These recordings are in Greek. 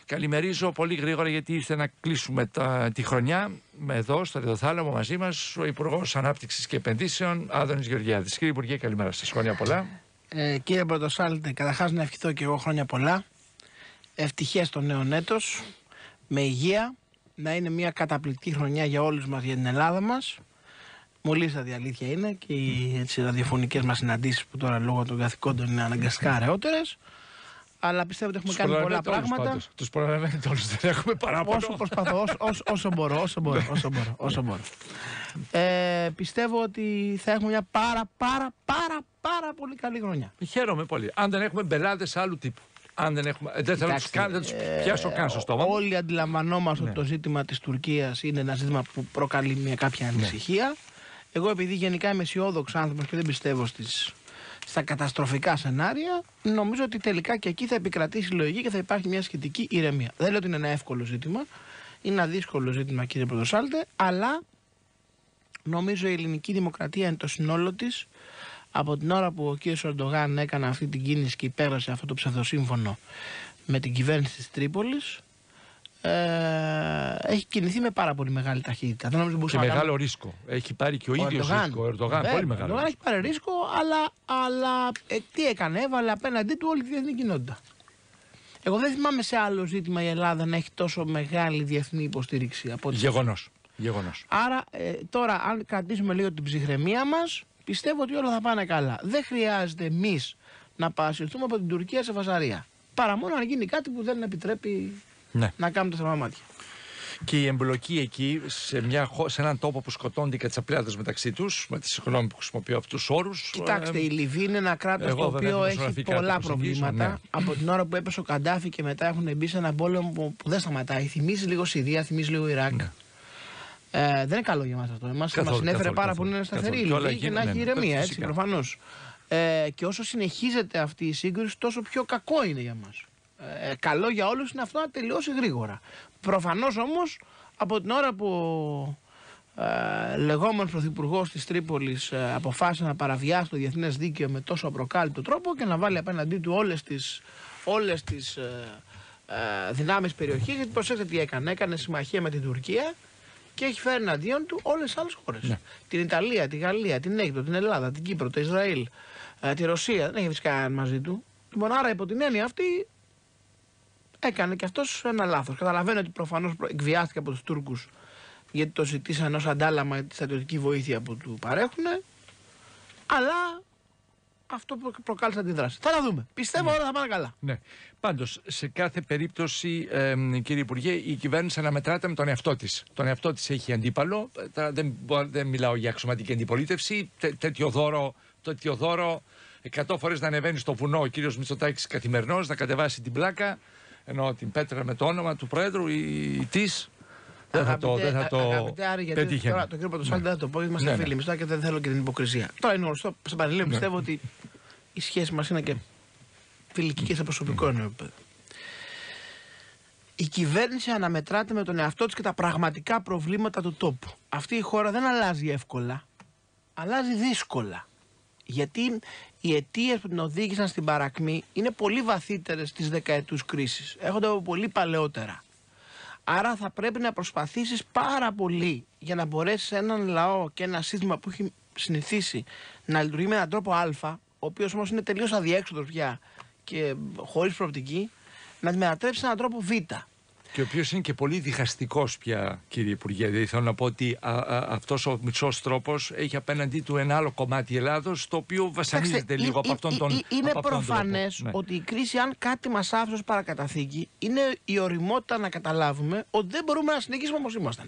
καλημερίζω πολύ γρήγορα γιατί ήρθε να κλείσουμε τη χρονιά εδώ στο Ρεδοθάλαμο μαζί μας ο Υπουργός Ανάπτυξης και Επενδύσεων Άδωνης Γεωργιάδης. Κύριε Υπουργέ, καλημέρα σας. Χρόνια πολλά. Κύριε Πρωτοσάλτη, καταρχάς να ευχηθώ και εγώ χρόνια πολλά. Ευτυχές το νέο έτος, με υγεία, να είναι μια καταπληκτική χρονιά για όλους μας, για την Ελλάδα μας. Μολύστατη αλήθεια είναι και οι ραδιοφωνικές μας συναντήσεις που τώρα λόγω των καθηκόντων είναι αναγκαστικά αραιότερες. Αλλά πιστεύω ότι έχουμε κάνει πολλά πράγματα. Τους προλαβαίνετε όλους, δεν έχουμε παράπονο. Όσο προσπαθώ, όσο μπορώ. Πιστεύω ότι θα έχουμε μια πάρα πολύ καλή χρονιά. Χαίρομαι πολύ. Αν δεν έχουμε μπελάδες άλλου τύπου. Αν δεν έχουμε. Δεν θα τους πιάσω καν στο στόμα. Όλοι αντιλαμβανόμαστε ότι το ζήτημα της Τουρκίας είναι ένα ζήτημα που προκαλεί μια κάποια ανησυχία. Εγώ, επειδή γενικά είμαι αισιόδοξος άνθρωπος και δεν πιστεύω στα καταστροφικά σενάρια, νομίζω ότι τελικά και εκεί θα επικρατήσει η λογική και θα υπάρχει μια σχετική ηρεμία. Δεν λέω ότι είναι ένα εύκολο ζήτημα, είναι ένα δύσκολο ζήτημα, κύριε Πρωτοσάλτε, αλλά νομίζω η ελληνική δημοκρατία είναι το συνόλο της. Από την ώρα που ο κύριος Ερντογάν έκανε αυτή την κίνηση και υπέγραψε αυτό το ψευδοσύμφωνο με την κυβέρνηση της Τρίπολης, έχει κινηθεί με πάρα πολύ μεγάλη ταχύτητα. Δεν νομίζω και μεγάλο ρίσκο. Έχει πάρει και ο ίδιος ρίσκο. Ο Ερντογάν πολύ μεγάλο. Ο Ερντογάν έχει πάρει ρίσκο, αλλά τι έκανε, έβαλε απέναντί του όλη τη διεθνή κοινότητα. Εγώ δεν θυμάμαι σε άλλο ζήτημα η Ελλάδα να έχει τόσο μεγάλη διεθνή υποστήριξη από ό,τι. Γεγονός. Άρα τώρα, αν κρατήσουμε λίγο την ψυχραιμία μας, πιστεύω ότι όλα θα πάνε καλά. Δεν χρειάζεται εμείς να παρασυρθούμε από την Τουρκία σε φασαρία. Παρά μόνο αν γίνει κάτι που δεν επιτρέπει να κάνουμε τα στραβά μάτια. Και η εμπλοκή εκεί, σε έναν τόπο που σκοτώνται οι κατσαπλιάδες μεταξύ τους, με τη συγγνώμη που χρησιμοποιώ αυτούς τους όρους. Κοιτάξτε, η Λιβύη είναι ένα κράτος το οποίο έχει πολλά προβλήματα. Ναι. Από την ώρα που έπεσε ο Καντάφη και μετά έχουν μπει σε έναν πόλεμο που δεν σταματάει. Θυμίζει λίγο Συρία, θυμίζει λίγο Ιράκ. Ναι. Δεν είναι καλό για μας αυτό. Μας συνέφερε πάρα πολύ να είναι σταθερή η Λιβύη και να έχει ηρεμία, έτσι, προφανώς. Και όσο συνεχίζεται αυτή η σύγκρουση, τόσο πιο κακό είναι για μας. Καλό για όλους είναι αυτό να τελειώσει γρήγορα. Προφανώς όμως, από την ώρα που ο λεγόμενος πρωθυπουργός της Τρίπολης αποφάσισε να παραβιάσει το διεθνές δίκαιο με τόσο απροκάλυπτο τρόπο και να βάλει απέναντί του όλες τις δυνάμεις περιοχής, γιατί προσέξτε τι έκανε. Έκανε συμμαχία με την Τουρκία και έχει φέρει εναντίον του όλες τις άλλες χώρες. Ναι. Την Ιταλία, τη Γαλλία, την Αίγυπτο, την Ελλάδα, την Κύπρο, το Ισραήλ, τη Ρωσία. Δεν έχει βρει κανέναν μαζί του. Λοιπόν, άρα υπό την έννοια αυτή έκανε και αυτός ένα λάθος. Καταλαβαίνω ότι προφανώς εκβιάστηκε από τους Τούρκους γιατί το ζητήσαν ως αντάλλαγμα τη στρατιωτική βοήθεια που του παρέχουν. Αλλά αυτό προκάλεσε αντιδράση. Θα τα δούμε. Πιστεύω όλα θα πάνε καλά. Ναι. Πάντως, σε κάθε περίπτωση, κύριε Υπουργέ, η κυβέρνηση αναμετράται με τον εαυτό της. Τον εαυτό της έχει αντίπαλο. Δεν μιλάω για αξιωματική αντιπολίτευση. Τέτοιο δώρο 100 φορές να ανεβαίνει στο βουνό ο κύριος Μητσοτάκης καθημερινώς, να κατεβάσει την πλάκα, ενώ την πέτρα με το όνομα του Πρόεδρου ή της. Δεν θα το πετύχει. Τώρα το κύριο Πρωτοσάλτη δεν θα το πω, γιατί είμαστε φίλοι μισθά και δεν θέλω και την υποκρισία. Τώρα είναι γνωστό, σε παρελθόν πιστεύω ότι η σχέση μας είναι και φιλική και σε προσωπικό επίπεδο. Η κυβέρνηση αναμετράται με τον εαυτό της και τα πραγματικά προβλήματα του τόπου. Αυτή η χώρα δεν αλλάζει εύκολα, αλλάζει δύσκολα. Γιατί οι αιτίες που την οδήγησαν στην παρακμή είναι πολύ βαθύτερες της δεκαετούς κρίσης. Έρχονται από πολύ παλαιότερα. Άρα θα πρέπει να προσπαθήσεις πάρα πολύ για να μπορέσεις έναν λαό και ένα σύστημα που έχει συνηθίσει να λειτουργεί με έναν τρόπο Α, ο οποίος όμως είναι τελείως αδιέξοδος πια και χωρίς προοπτική, να τη μετατρέψεις σε έναν τρόπο Β. Και ο οποίος είναι και πολύ διχαστικός πια, κύριε Υπουργέ. Δηλαδή θέλω να πω ότι αυτός ο μητσός τρόπος έχει απέναντί του ένα άλλο κομμάτι Ελλάδος, το οποίο βασανίζεται λίγο από αυτόν τον τρόπο. Είναι προφανές ότι η κρίση, αν κάτι μας άφησε ως παρακαταθήκη, είναι η οριμότητα να καταλάβουμε ότι δεν μπορούμε να συνεχίσουμε όπως ήμασταν.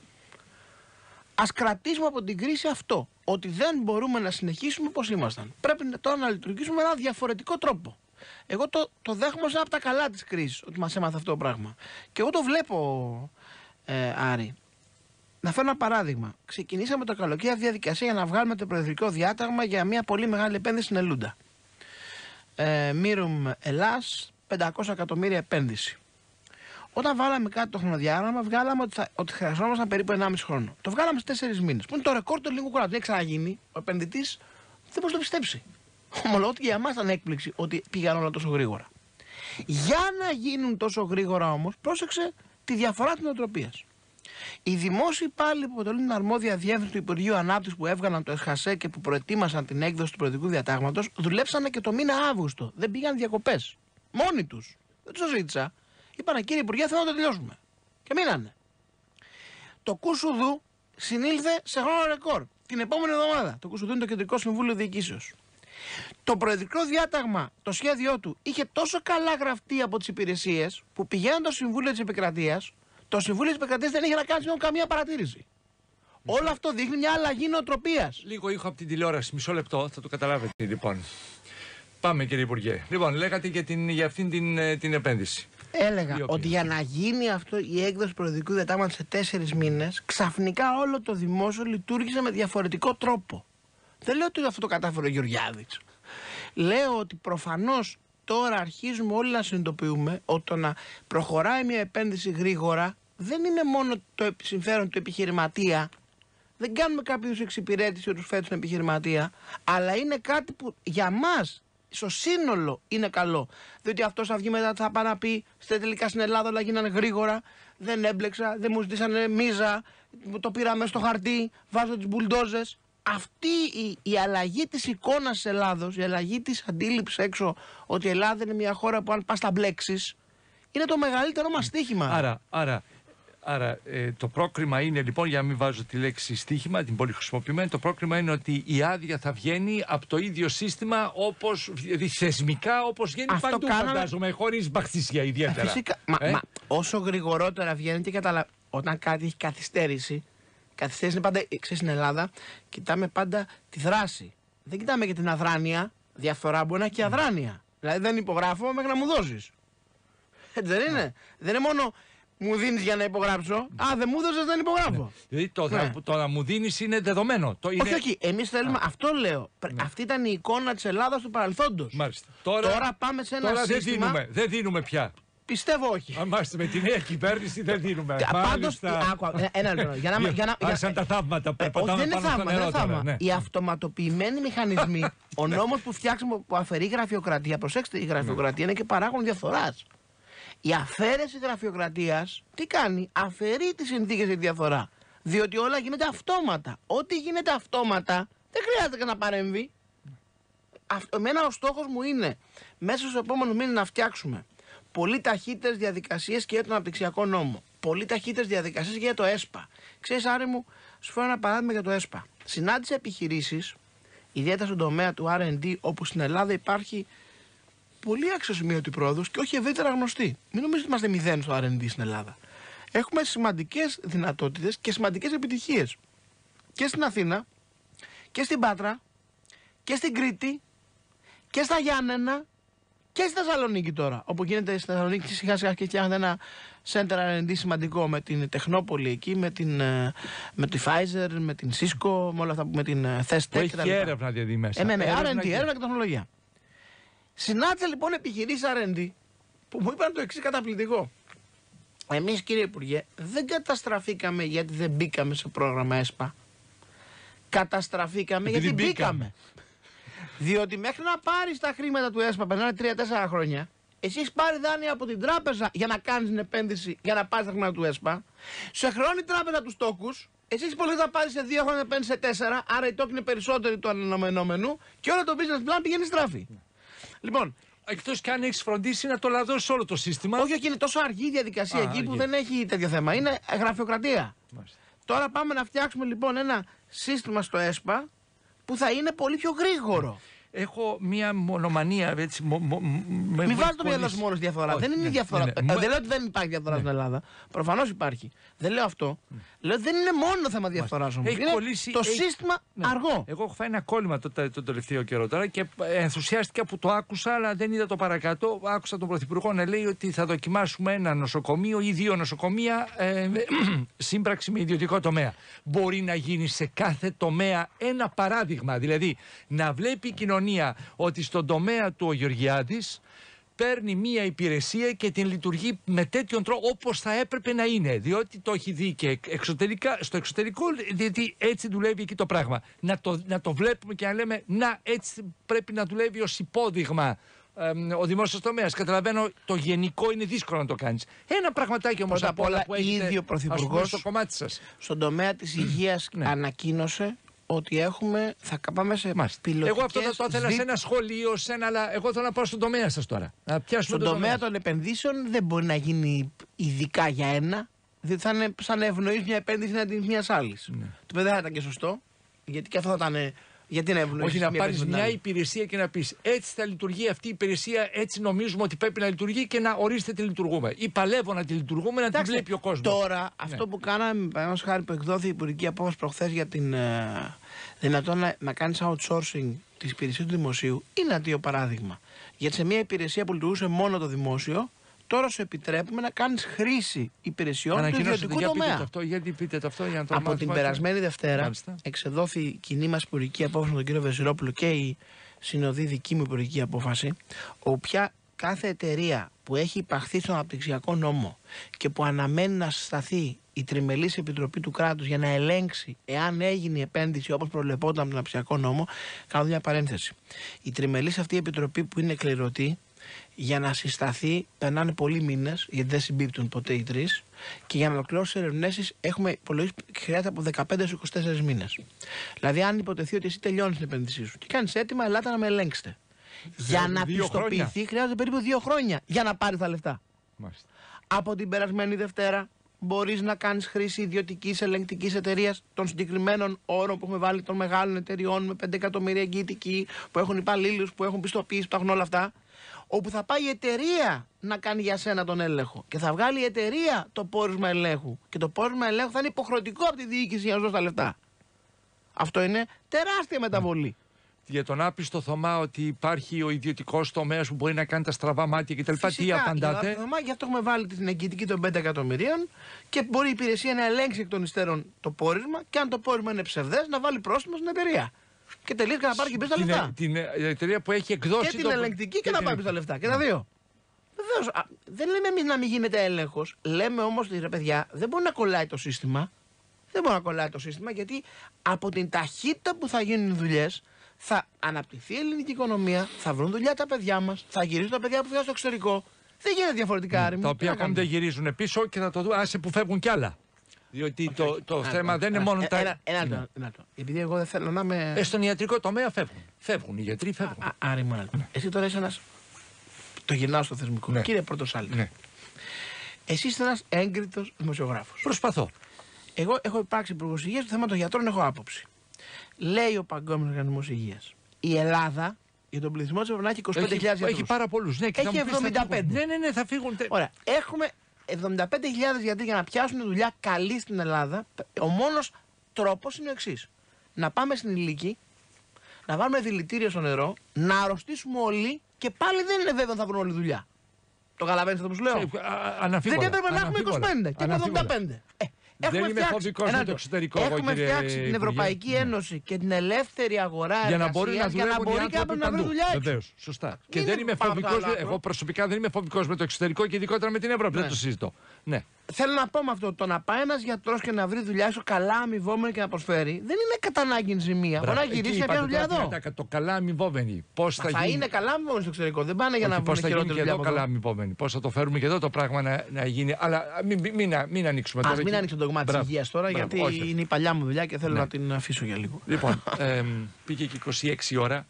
Ας κρατήσουμε από την κρίση αυτό, ότι δεν μπορούμε να συνεχίσουμε όπως ήμασταν. Πρέπει τώρα να λειτουργήσουμε με έναν διαφορετικό τρόπο. Εγώ το δέχομαι ως ένα από τα καλά της κρίσης, ότι μας έμαθε αυτό το πράγμα. Και εγώ το βλέπω, Άρη. Να φέρω ένα παράδειγμα. Ξεκινήσαμε το καλοκαίρι διαδικασία για να βγάλουμε το προεδρικό διάταγμα για μια πολύ μεγάλη επένδυση στην Ελούντα. Μύρουμ Ελλάς, 500 εκατομμύρια επένδυση. Όταν βάλαμε κάτι το χρονοδιάγραμμα, βγάλαμε ότι χρειαζόμασταν περίπου 1,5 χρόνο. Το βγάλαμε σε 4 μήνες. Που είναι το ρεκόρ του ελληνικού κράτους. Δεν έχει ξαναγίνει. Ο επενδυτής δεν μπορεί να το πιστέψει. Ομολογώ ότι για εμάς ήταν έκπληξη ότι πήγαν όλα τόσο γρήγορα. Για να γίνουν τόσο γρήγορα όμως, πρόσεξε τη διαφορά της νοοτροπίας. Οι δημόσιοι υπάλληλοι που αποτελούν την αρμόδια διεύθυνση του Υπουργείου Ανάπτυξης που έβγαλαν το ΕΣΧΑΣΕ και που προετοίμασαν την έκδοση του Προεδρικού Διατάγματος, δουλέψανε και το μήνα Αύγουστο. Δεν πήγαν διακοπές. Μόνοι τους. Δεν τους ζήτησα. Είπανε, κύριε Υπουργέ, θέλω να το τελειώσουμε. Και μείνανε. Το ΚΟΥΣΟΥΔΟΥ συνήλθε σε χρόνο ρεκόρ την επόμενη εβδομάδα. Το ΚΟΥΣΟΥΔΟΥ είναι το Κεντρικό Συμβούλιο Διοικήσεως. Το Προεδρικό Διάταγμα, το σχέδιό του, είχε τόσο καλά γραφτεί από τις υπηρεσίες που πηγαίνουν το Συμβούλιο της Επικρατείας. Το Συμβούλιο της Επικρατείας δεν είχε να κάνει καμία παρατήρηση. Όλο αυτό δείχνει μια αλλαγή νοοτροπίας. Λίγο ήχο από την τηλεόραση, μισό λεπτό, θα το καταλάβετε λοιπόν. Πάμε κύριε Υπουργέ. Λοιπόν, λέγατε για αυτήν την επένδυση. Έλεγα ότι για να γίνει αυτό η έκδοση προεδρικού διατάγματος σε 4 μήνες, ξαφνικά όλο το δημόσιο λειτουργήσε με διαφορετικό τρόπο. Δεν λέω ότι αυτό το κατάφερε ο Γεωργιάδης. Λέω ότι προφανώς τώρα αρχίζουμε όλοι να συνειδητοποιούμε ότι το να προχωράει μια επένδυση γρήγορα δεν είναι μόνο το συμφέρον του επιχειρηματία. Δεν κάνουμε κάποιους εξυπηρέτηση τους φέτος τον επιχειρηματία, αλλά είναι κάτι που για μας στο σύνολο είναι καλό. Διότι αυτός θα βγει μετά, θα πάει να πει τελικά στην Ελλάδα όλα γίνανε γρήγορα, δεν έμπλεξα, δεν μου ζητήσανε μίζα, το πήραμε στο χαρτί, βάζω τις μπουλντόζες. Αυτή η αλλαγή της εικόνας της Ελλάδος, η αλλαγή της αντίληψης έξω ότι η Ελλάδα είναι μια χώρα που αν πας τα μπλέξεις, είναι το μεγαλύτερο μας στοίχημα. Άρα το πρόκριμα είναι λοιπόν, για να μην βάζω τη λέξη στοίχημα, την πολύ χρησιμοποιημένη, το πρόκριμα είναι ότι η άδεια θα βγαίνει από το ίδιο σύστημα, όπως θεσμικά όπως βγαίνει αυτό παντού, φαντάζομαι, χωρίς μπαχτίσια ιδιαίτερα. Φυσικά. Μα όσο γρηγορότερα βγαίνει και όταν κάτι έχει καθυστέρηση, καθυστέρηση είναι πάντα, ξέρεις, στην Ελλάδα κοιτάμε πάντα τη δράση. Δεν κοιτάμε και την αδράνεια. Διαφθορά μπορεί να έχει και αδράνεια. Δηλαδή δεν υπογράφω μέχρι να μου δώσεις. Έτσι δεν είναι. Δεν είναι μόνο μου δίνεις για να υπογράψω. Α, δεν μου δώσεις, δεν υπογράφω. Δηλαδή το να μου δίνεις είναι δεδομένο. Όχι. Εμείς θέλουμε, αυτό λέω. Αυτή ήταν η εικόνα της Ελλάδας του παρελθόντος. Μάλιστα. Τώρα πάμε σε ένα σύστημα. Δεν δίνουμε πια. Πιστεύω όχι. Αν είμαστε με τη νέα κυβέρνηση δεν δίνουμε. Πάντως, ένα λεπτό. Άρχισαν τα θαύματα. Δεν είναι θαύμα. Οι αυτοματοποιημένοι μηχανισμοί, ο νόμος που φτιάξαμε που αφαιρεί γραφειοκρατία, προσέξτε, η γραφειοκρατία είναι και παράγον διαφθοράς. Η αφαίρεση γραφειοκρατίας τι κάνει? Αφαιρεί τις συνθήκες για τη διαφθορά. Διότι όλα γίνεται αυτόματα. Ό,τι γίνεται αυτόματα δεν χρειάζεται να παρέμβει. Εμένα ο στόχος μου είναι μέσα στους επόμενους μήνες να φτιάξουμε πολύ ταχύτερες διαδικασίες και για τον αναπτυξιακό νόμο. Πολύ ταχύτερες διαδικασίες για το ΕΣΠΑ. Ξέρεις, Άρη μου, σου φέρω ένα παράδειγμα για το ΕΣΠΑ. Συνάντησε επιχειρήσεις, ιδιαίτερα στον τομέα του R&D, όπου στην Ελλάδα υπάρχει πολύ αξιοσημείωτη πρόοδος και όχι ευρύτερα γνωστή. Μην νομίζετε ότι είμαστε μηδέν στο R&D στην Ελλάδα. Έχουμε σημαντικές δυνατότητες και σημαντικές επιτυχίες. Και στην Αθήνα, και στην Πάτρα, και στην Κρήτη, και στα Γιάννενα, και στη Θεσσαλονίκη τώρα. Όπου γίνεται στη Θεσσαλονίκη σιγά σιγά και φτιάχνεται ένα center R&D σημαντικό με την Τεχνόπολη εκεί, με τη Pfizer, με την Cisco, με όλα αυτά, με την Thestech. Έχει έρευνα δηλαδή μέσα. Ναι, R&D, έρευνα και τεχνολογία. Συνάντησα λοιπόν επιχειρήσεις R&D που μου είπαν το εξής καταπληκτικό. Εμείς, κύριε Υπουργέ, δεν καταστραφήκαμε γιατί δεν μπήκαμε σε πρόγραμμα ΕΣΠΑ. Καταστραφήκαμε γιατί μπήκαμε. Διότι μέχρι να πάρεις τα χρήματα του ΕΣΠΑ, περνάνε 3-4 χρόνια, εσύ έχεις πάρει δάνεια από την τράπεζα για να κάνεις την επένδυση, για να πάρεις τα χρήματα του ΕΣΠΑ. Σε χρεώνει η τράπεζα τους τόκους, εσύ έχεις πολύ να πάρεις σε 2 χρόνια, να παίρνεις σε 4, άρα οι τόκοι είναι περισσότεροι του αναμενόμενου και όλο το business plan πηγαίνει στράφη. Λοιπόν, εκτός και αν έχεις φροντίσει να το λαδώσει όλο το σύστημα. Όχι, είναι τόσο αργή η διαδικασία εκεί που δεν έχει τέτοιο θέμα. Είναι γραφειοκρατία. Μάλιστα. Τώρα πάμε να φτιάξουμε λοιπόν ένα σύστημα στο ΕΣΠΑ που θα είναι πολύ πιο γρήγορο. Έχω μια μονομανία έτσι. Μην βάζει το μυαλό σου μόνο στη διαφθορά. Δεν είναι διαφθορά. Δεν λέω ότι δεν υπάρχει διαφθορά στην Ελλάδα. Προφανώς υπάρχει. Δεν λέω αυτό. Λέω ότι δεν είναι μόνο θέμα διαφθοράς όμως. Είναι το σύστημα αργό. Εγώ έχω φάει ένα κόλλημα τον τελευταίο καιρό τώρα και ενθουσιάστηκα που το άκουσα, αλλά δεν είδα το παρακάτω. Άκουσα τον Πρωθυπουργό να λέει ότι θα δοκιμάσουμε ένα νοσοκομείο ή 2 νοσοκομεία σύμπραξη με ιδιωτικό τομέα. Μπορεί να γίνει σε κάθε τομέα ένα παράδειγμα. Δηλαδή να βλέπει η κοινωνία ότι στον τομέα του ο Γεωργιάδης παίρνει μία υπηρεσία και την λειτουργεί με τέτοιον τρόπο όπως θα έπρεπε να είναι. Διότι το έχει δει και στο εξωτερικό, διότι έτσι δουλεύει εκεί το πράγμα. Να το βλέπουμε και να λέμε, να, έτσι πρέπει να δουλεύει ως υπόδειγμα ο δημόσιος τομέας. Καταλαβαίνω, το γενικό είναι δύσκολο να το κάνεις. Ένα πραγματάκι όμως από όλα που έχετε, ήδη ο Πρωθυπουργός στο κομμάτι σας. Στον τομέα της υγείας ανακοίνωσε ότι θα πάμε σε πιλωτικές. Εγώ αυτό το ήθελα σε ένα σχολείο, αλλά εγώ θέλω να πάω στον τομέα σας τώρα. Στον τομέα των επενδύσεων δεν μπορεί να γίνει ειδικά για ένα. Διότι θα είναι σαν να ευνοείς μια επένδυση αντί μιας άλλης. Το παιδί δεν θα ήταν και σωστό, γιατί και αυτό θα ήταν. Γιατί να ευνοήσεις? Όχι, να πάρεις μια υπηρεσία και να πεις έτσι θα λειτουργεί αυτή η υπηρεσία, έτσι νομίζουμε ότι πρέπει να λειτουργεί και να ορίστε τη λειτουργούμε. Ή παλεύω να τη λειτουργούμε, να τη βλέπει ο κόσμος. Τώρα, αυτό που κάναμε, παραδείγματος χάρη που εκδόθη η υπουργική απόφαση προχθές για την δυνατόν να κάνεις outsourcing της υπηρεσίας του δημοσίου, είναι αντίο παράδειγμα. Γιατί σε μια υπηρεσία που λειτουργούσε μόνο το δημόσιο, τώρα σου επιτρέπουμε να κάνεις χρήση υπηρεσιών του ιδιωτικού τομέα. Γιατί πείτε το αυτό για να το Από την περασμένη Δευτέρα εξεδόθη κοινή μας υπουργική απόφαση με τον κύριο Βεζιρόπουλο και η συνοδή δική μου υπουργική απόφαση, όπου πια κάθε εταιρεία που έχει υπαχθεί στον αναπτυξιακό νόμο και που αναμένει να συσταθεί η τριμελής επιτροπή του κράτους για να ελέγξει εάν έγινε η επένδυση όπως προβλεπόταν από τον αναπτυξιακό νόμο, κάνω μια παρένθεση. Η τριμελής αυτή επιτροπή που είναι κληρωτή, για να συσταθεί περνάνε πολλοί μήνες, γιατί δεν συμπίπτουν ποτέ οι τρεις, και για να ολοκληρώσει ερευνές έχουμε υπολογίσει χρειάζεται από 15 έως 24 μήνες. Δηλαδή, αν υποτεθεί ότι εσύ τελειώνεις την επένδυσή σου και κάνεις έτοιμα, ελάτε να με ελέγξετε. Για να πιστοποιηθεί, χρειάζεται περίπου 2 χρόνια για να πάρει τα λεφτά. Μάλιστα. Από την περασμένη Δευτέρα μπορείς να κάνεις χρήση ιδιωτικής ελεγκτικής εταιρείας των συγκεκριμένων όρων που έχουμε βάλει των μεγάλων εταιριών με 5 εκατομμύρια εγγυητικοί, που έχουν υπαλλήλους, που έχουν πιστοποίηση, που έχουν όλα αυτά. Όπου θα πάει η εταιρεία να κάνει για σένα τον έλεγχο και θα βγάλει η εταιρεία το πόρισμα ελέγχου. Και το πόρισμα ελέγχου θα είναι υποχρεωτικό από τη διοίκηση για να δώσει τα λεφτά. Αυτό είναι τεράστια μεταβολή. Για τον άπιστο Θωμά ότι υπάρχει ο ιδιωτικός τομέας που μπορεί να κάνει τα στραβά μάτια κτλ. Τι απαντάτε? Γι' αυτό έχουμε βάλει την εγγυητική των 5 εκατομμυρίων και μπορεί η υπηρεσία να ελέγξει εκ των υστέρων το πόρισμα και αν το πόρισμα είναι ψευδές να βάλει πρόστιμο στην εταιρεία. Και τελείως και να πάρει και πίσω τα λεφτά. Την εταιρεία που έχει εκδώσει. Και την ελεγκτική και να πάρει πίσω τα λεφτά. Και τα δύο. Βεβαίως, δεν λέμε εμείς να μην γίνεται έλεγχος. Λέμε όμως ότι ρε παιδιά, δεν μπορεί να κολλάει το σύστημα. Δεν μπορεί να κολλάει το σύστημα γιατί από την ταχύτητα που θα γίνουν οι δουλειές θα αναπτυχθεί η ελληνική οικονομία, θα βρουν δουλειά τα παιδιά μας, θα γυρίσουν τα παιδιά που φύγουν στο εξωτερικό. Δεν γίνεται διαφορετικά άρημη. Τα οποία ακόμη δεν γυρίζουν πίσω και θα το δούμε. Άσε που φεύγουν κι άλλα. Διότι το θέμα δεν είναι μόνο τα. Ένα. Επειδή εγώ δεν θέλω να είμαι. Στον ιατρικό τομέα φεύγουν. Φεύγουν οι γιατροί, φεύγουν. Άρη μου, εσύ τώρα είσαι ένας. Το γυρνάω στο θεσμικό. Ναι. Κύριε Πρωτοσάλτη. Ναι. Εσύ είσαι ένας έγκριτος δημοσιογράφος. Προσπαθώ. Εγώ έχω υπάρξει υπουργός υγείας, στο θέμα των γιατρών έχω άποψη. Λέει ο Παγκόσμιος Οργανισμός Υγείας. Η Ελλάδα για τον πληθυσμό της να έχει 25.000 γιατρούς. Έχει πάρα πολλούς. Ναι, έχει 75. Ναι, θα φύγουν. Ωραία. Έχουμε 75.000 γιατροί για να πιάσουν δουλειά καλή στην Ελλάδα. Ο μόνος τρόπος είναι ο εξής. Να πάμε στην Ηλίκη, να βάλουμε δηλητήριο στο νερό, να αρρωστήσουμε όλοι και πάλι δεν είναι βέβαιο να θα βρουν όλη δουλειά. Το καταλαβαίνετε αυτό που σου λέω? Δεν έπρεπε να έχουμε 25 και 75. Δεν είμαι φοβικός με το εξωτερικό. Έχουμε φτιάξει την Ευρωπαϊκή Ένωση και την ελεύθερη αγορά για να μπορεί κάποιος να βρει δουλειά. Βεβαίως, σωστά. Και δεν είμαι φοβικός, εγώ προσωπικά δεν είμαι φοβικός με το εξωτερικό και ειδικότερα με την Ευρώπη. Δεν το συζητώ. Ναι. Θέλω να πω με αυτό, το να πάει ένας γιατρός και να βρει δουλειά έξω καλά αμοιβόμενη και να προσφέρει, δεν είναι κατά ανάγκη ζημία. Μπορεί να γυρίσει και να δουλειά εδώ. Το καλά αμοιβόμενη. Πώς θα γίνει? Θα είναι καλά αμοιβόμενη στο εξωτερικό. Δεν πάνε για να βρουν χειρότερη δουλειά. Καλά αμοιβόμενη. Πώς θα το φέρουμε και εδώ το πράγμα να γίνει. Αλλά μην ανοίξουμε τώρα. Μην ανοίξουμε το κομμάτι της υγείας τώρα, γιατί είναι η παλιά μου δουλειά και θέλω να την αφήσω για λίγο. Λοιπόν, πήγε και 26 ώρα.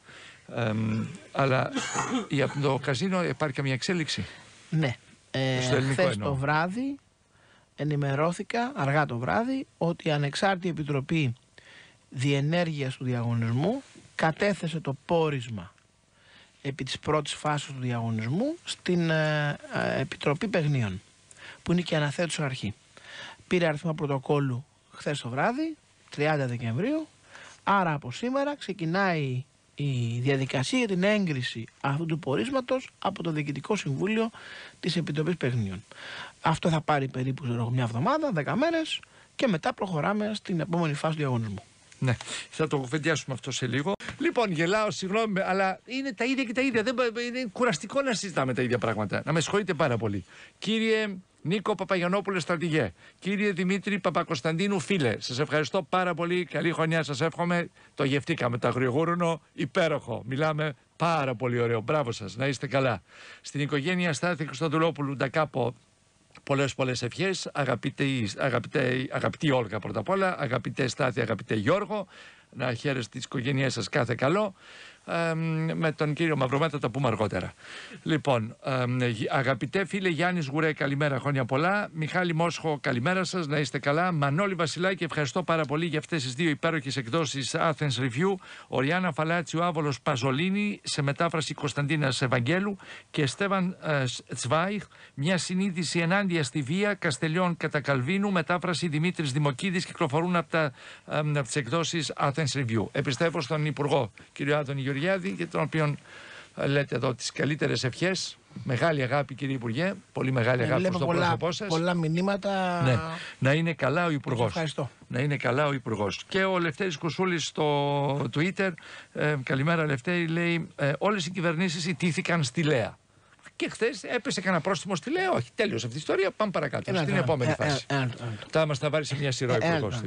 Αλλά για το καζίνο υπάρχει καμία εξέλιξη? Ναι. Χθες το βράδυ ενημερώθηκα, αργά το βράδυ, ότι η Ανεξάρτητη Επιτροπή Διενέργειας του Διαγωνισμού κατέθεσε το πόρισμα επί της πρώτης φάσης του διαγωνισμού στην Επιτροπή Παιγνίων, που είναι και αναθέτουσα αρχή. Πήρε αριθμό πρωτοκόλλου χθες το βράδυ, 30 Δεκεμβρίου, άρα από σήμερα ξεκινάει η διαδικασία για την έγκριση αυτού του πορίσματος από το Διοικητικό Συμβούλιο της Επιτροπής Παιγνίων. Αυτό θα πάρει περίπου μια εβδομάδα, 10 μέρες και μετά προχωράμε στην επόμενη φάση του διαγωνισμού. Ναι, θα το κουβεντιάσουμε αυτό σε λίγο. Λοιπόν, γελάω, συγγνώμη, αλλά είναι τα ίδια και τα ίδια. Είναι κουραστικό να συζητάμε τα ίδια πράγματα. Να με συγχωρείτε πάρα πολύ. Κύριε Νίκο Παπαγιαννόπουλε, στρατηγέ. Κύριε Δημήτρη Παπακοσταντίνου, φίλε. Σας ευχαριστώ πάρα πολύ. Καλή χρονιά σας εύχομαι. Το γευτήκαμε το αγριογούρουνο. Υπέροχο. Μιλάμε Πάρα πολύ ωραίο. Μπράβο σας. Να είστε καλά. Στην οικογένεια Στάθη Χριστοδουλόπουλου Ντακάπο, πολλές ευχές. Αγαπητή Όλγα πρώτα απ' όλα. Αγαπητέ Στάθη, αγαπητέ Γιώργο. Να χαίρεστε τις οικογένειές σας, κάθε καλό. Με τον κύριο Μαυρομέτα τα πούμε αργότερα. Λοιπόν, αγαπητέ φίλε Γιάννης Γουρέ, καλημέρα, χρόνια πολλά. Μιχάλη Μόσχο, καλημέρα σας, να είστε καλά. Μανώλη Βασιλάκη, ευχαριστώ πάρα πολύ για αυτές τις δύο υπέροχες εκδόσεις Athens Review. Οριάννα Φαλάτσιου, Άβολος Παζολίνη, σε μετάφραση Κωνσταντίνας Ευαγγέλου και Στέβαν Τσβάιχ, μια συνείδηση ενάντια στη βία, Καστελιών κατά Καλβίνου, μετάφραση Δημήτρης Δημοκίδης, κυκλοφορούν από τις εκδόσεις Athens Review. Επιστρέφω στον Υπουργό, κύριο Άδωνη Γεωργιάδη, για τον οποίο λέτε εδώ τις καλύτερες ευχές. Μεγάλη αγάπη, κύριε Υπουργέ. Πολύ μεγάλη αγάπη στο πρόσωπό σας. Πολλά μηνύματα. Ναι. Να είναι καλά ο Υπουργός. Ευχαριστώ. Να είναι καλά ο Υπουργός. Και ο Λευτέρης Κουσούλης στο Twitter. Καλημέρα, Λευτέρη. Λέει: όλες οι κυβερνήσεις ιτήθηκαν στη Λέα. Και χθες έπεσε κανένα πρόστιμο στη Λέα. Όχι, τέλειωσε αυτή η ιστορία. Πάμε παρακάτω. Στην επόμενη φάση. Θα μας τα βάλει σε μια σειρά ο Υπουργός.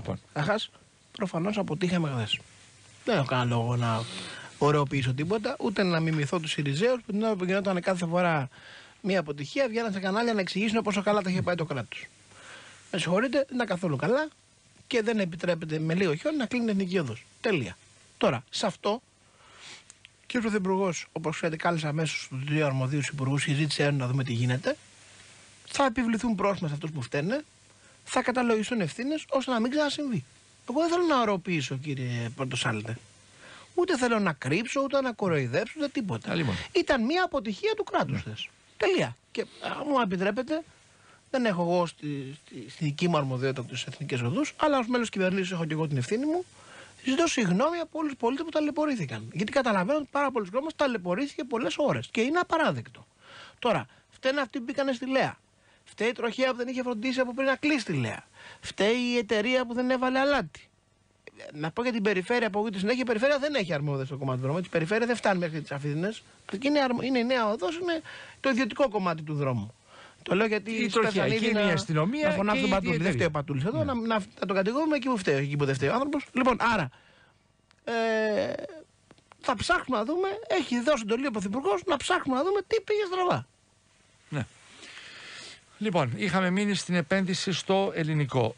Προφανώς αποτύχαμε χθες. Δεν έχω κανένα λόγο να ωρεοποιήσω τίποτα, ούτε να μιμηθώ του Σιριζέους που την ώρα που γινόταν κάθε φορά μια αποτυχία βγαίναν σε κανάλια να εξηγήσουν πόσο καλά τα είχε πάει το κράτος. Με συγχωρείτε, δεν είναι καθόλου καλά και δεν επιτρέπεται με λίγο χιόνι να κλείνει εθνική οδός. Τέλεια. Τώρα, σε αυτό, κύριε Πρωθυπουργός, όπως ξέρετε, κάλεσε αμέσως τους δύο αρμοδίους υπουργούς, συζήτησε να δούμε τι γίνεται. Θα επιβληθούν πρόστιμα σε αυτούς που φταίνε, θα καταλογιστούν ευθύνες ώστε να μην ξανασυμβεί. Εγώ δεν θέλω να ωρεοποιήσω, κύριε Πρωτοσάλτε. Ούτε θέλω να κρύψω, ούτε να κοροϊδέψω, ούτε τίποτα. Ήταν μια αποτυχία του κράτους θες. Τελεία. Και μου επιτρέπετε, δεν έχω εγώ στη δική μου αρμοδιότητα τις εθνικές οδούς, αλλά ως μέλος κυβερνήσεως έχω και εγώ την ευθύνη μου. Ζητώ συγγνώμη από όλους τους πολίτες που ταλαιπωρήθηκαν. Γιατί καταλαβαίνω ότι πάρα πολλοί κόσμος ταλαιπωρήθηκε πολλές ώρες. Και είναι απαράδεκτο. Τώρα, φταίνε αυτοί που μπήκαν στη Λέα. Φταίει η τροχέα που δεν είχε φροντίσει από πριν να κλείσει τη Λέα. Φταίει η εταιρεία που δεν έβαλε αλάτι. Να πω για την περιφέρεια που τη συνέχεια η περιφέρεια δεν έχει αρμόδια στο κομμάτι του δρόμου. Η περιφέρεια δεν φτάνει μέχρι τις Αφίδινες. Είναι η νέα οδός, είναι το ιδιωτικό κομμάτι του δρόμου. Το λέω γιατί η τροχιά, είναι η αστυνομία. Να φωνάξει τον Πατούλη. Δεν φταίει ο Πατούλης εδώ, να τον κατηγορούμε εκεί που φταίει, εκεί που δεν φταίει ο άνθρωπος. Λοιπόν, άρα θα ψάχνουμε να δούμε, έχει δώσει εντολή ο Πρωθυπουργός να ψάχνουμε να δούμε τι πήγε στραβά. Ναι. Λοιπόν, είχαμε μείνει στην επένδυση στο ελληνικό.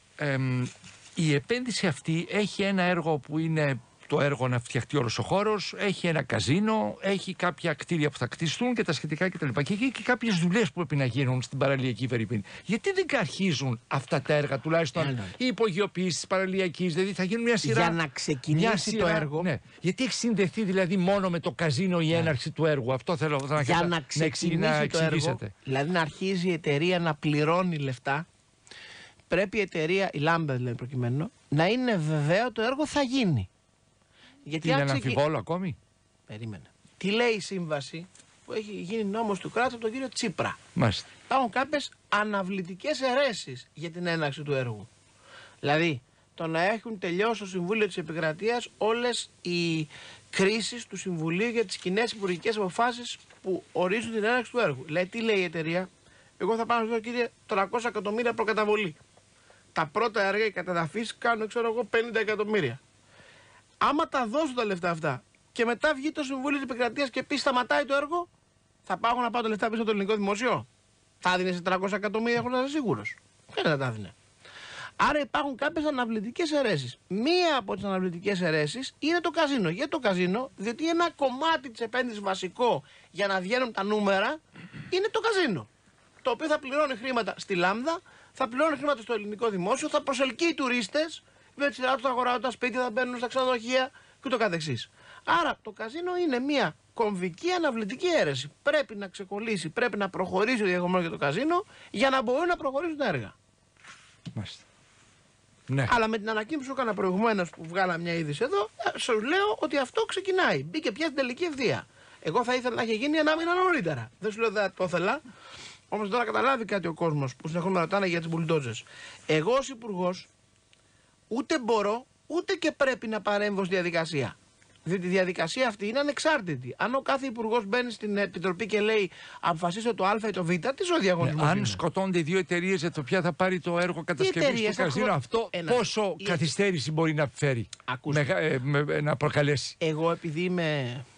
Η επένδυση αυτή έχει ένα έργο που είναι το έργο να φτιαχτεί όλος ο χώρος, έχει ένα καζίνο, έχει κάποια κτίρια που θα κτιστούν και τα σχετικά κτλ. Και έχει και κάποιες δουλειές που πρέπει να γίνουν στην παραλιακή Φερρυπίνη. Γιατί δεν αρχίζουν αυτά τα έργα, τουλάχιστον η υπογειοποίηση της παραλιακής, δηλαδή θα γίνουν μια σειρά. Για να ξεκινήσει το έργο. Ναι. Γιατί έχει συνδεθεί δηλαδή μόνο με το καζίνο η έναρξη του έργου. Αυτό θέλω να ξεκινήσει το έργο. Δηλαδή να αρχίζει η εταιρεία να πληρώνει λεφτά. Πρέπει η εταιρεία, η Λάμπερτ δηλαδή προκειμένου, να είναι βεβαίο το έργο θα γίνει. Γιατί είναι ένα αμφιβόλο ακόμη. Περίμενε. Τι λέει η σύμβαση που έχει γίνει νόμος του κράτους από τον κύριο Τσίπρα. Μάλιστα. Υπάρχουν κάποιες αναβλητικές αιρέσεις για την έναρξη του έργου. Δηλαδή, το να έχουν τελειώσει στο Συμβούλιο της Επικρατείας όλες οι κρίσεις του Συμβουλίου για τις κοινές υπουργικές αποφάσεις που ορίζουν την έναρξη του έργου. Δηλαδή, τι λέει η εταιρεία, εγώ θα πάω να σας δω, κύριε, 300 εκατομμύρια προκαταβολή. Τα πρώτα έργα, οι καταδαφίσεις κάνουν, ξέρω εγώ, 50 εκατομμύρια. Άμα τα δώσω τα λεφτά αυτά και μετά βγει το Συμβούλιο της Επικρατείας και πει σταματάει το έργο, θα πάω να πάω τα λεφτά πίσω στο ελληνικό δημόσιο. Θα δίνει σε 300 εκατομμύρια, έχω να είμαι σίγουρος. Δεν θα τα δίνει. Άρα υπάρχουν κάποιες αναβλητικές αιρέσεις. Μία από τις αναβλητικές αιρέσεις είναι το καζίνο. Γιατί το καζίνο, διότι ένα κομμάτι της επένδυσης βασικό για να βγαίνουν τα νούμερα είναι το καζίνο. Το οποίο θα πληρώνει χρήματα στη Λάμδα, θα πληρώνει χρήματα στο ελληνικό δημόσιο, θα προσελκύει τουρίστες. Με τη σειρά του θα αγοράζουν τα σπίτια, θα μπαίνουν στα ξενοδοχεία και το καθεξής. Άρα το καζίνο είναι μια κομβική αναβλητική αίρεση. Πρέπει να ξεκολλήσει, πρέπει να προχωρήσει ο διαγωνισμός για το καζίνο για να μπορούν να προχωρήσουν τα έργα. Μάλιστα. Ναι. Αλλά με την ανακοίνωση που έκανα προηγουμένως που βγάλα μια είδηση εδώ, σας λέω ότι αυτό ξεκινάει. Μπήκε πια στην τελική ευθεία. Εγώ θα ήθελα να έχει γίνει 1 μήνα νωρίτερα. Δεν σου λέω ότι δεν το ήθελα. Όμως τώρα καταλάβει κάτι ο κόσμος που συνεχώς με ρωτάνε για τις μπουλντόζες. Εγώ ως υπουργός ούτε μπορώ, ούτε και πρέπει να παρέμβω στη διαδικασία. Διότι η διαδικασία αυτή είναι ανεξάρτητη. Αν ο κάθε υπουργός μπαίνει στην επιτροπή και λέει αποφασίστε το Α ή το Β, τι ο διαγωνισμός αν σκοτώνται οι δύο εταιρείες για το ποια θα πάρει το έργο κατασκευής του καζίνο, αυτό πόσο καθυστέρηση μπορεί να φέρει, να προκαλέσει. Εγώ επειδή είμαι